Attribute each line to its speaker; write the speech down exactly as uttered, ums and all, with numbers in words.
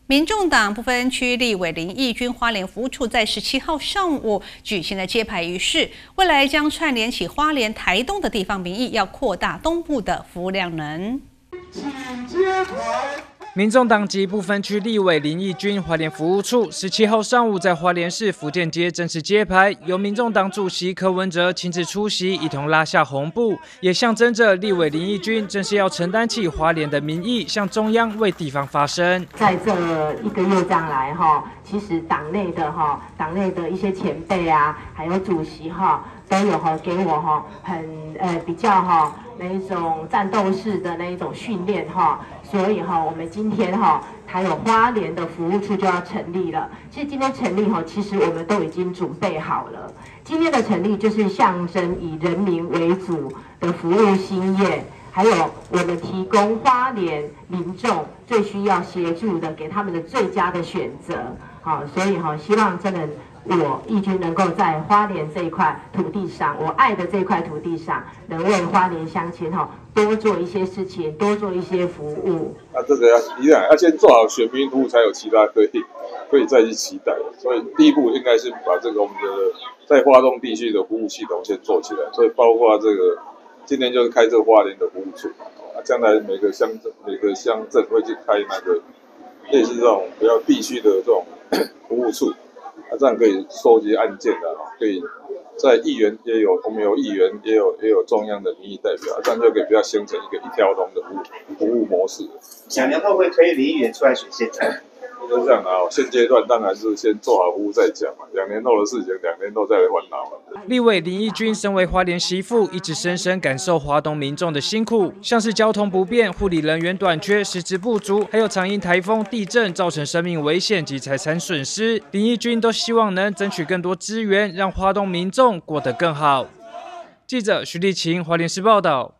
Speaker 1: 民众党不分区立委林义君花莲服务处在十七号上午举行了揭牌仪式，未来将串联起花莲、台东的地方民意，要扩大东部的服务量能。
Speaker 2: 请揭牌。
Speaker 3: 民众党籍不分区立委林义君花莲服务处十七号上午在花莲市福建街正式揭牌，由民众党主席柯文哲亲自出席，一同拉下红布，也象征着立委林义君正是要承担起花莲的民意，向中央为地方发声。
Speaker 4: 在这一个月这样来哈，其实党内的哈，党内的一些前辈啊，还有主席哈，都有哈给我哈很呃比较哈那一种战斗式的那一种训练哈。 所以哈，我们今天哈，还有花莲的服务处就要成立了。其实今天成立哈，其实我们都已经准备好了。今天的成立就是象征以人民为主的服务兴业，还有我们提供花莲民众最需要协助的，给他们的最佳的选择。好，所以哈，希望真的我义军能够在花莲这一块土地上，我爱的这块土地上，能为花莲乡亲哈。 多做一些事情，多做一些服务。
Speaker 5: 那这个要一样，要先做好选民服务，才有其他可以可以再去期待。所以第一步应该是把这个我们的在花东地区的服务系统先做起来。所以包括这个今天就是开这个花莲的服务处，啊，将来每个乡镇每个乡镇会去开那个类似这种比较地区的这种服务处，啊，这样可以收集案件的，可以。 在议员也有，我们有议员，也有也有中央的民意代表，这样就可以比较形成一个一条龙的服务服务模式。
Speaker 6: 两年后会推林议员出来选县长，
Speaker 5: 就这样啊。现阶段当然是先做好服务再讲嘛，两年后的事情，两年后再来烦恼嘛。
Speaker 3: 立委林义君身为花莲媳妇，一直深深感受花东民众的辛苦，像是交通不便、护理人员短缺、师资不足，还有常因台风、地震造成生命危险及财产损失，林义君都希望能争取更多资源，让花东民众过得更好。记者徐立晴，花莲市报道。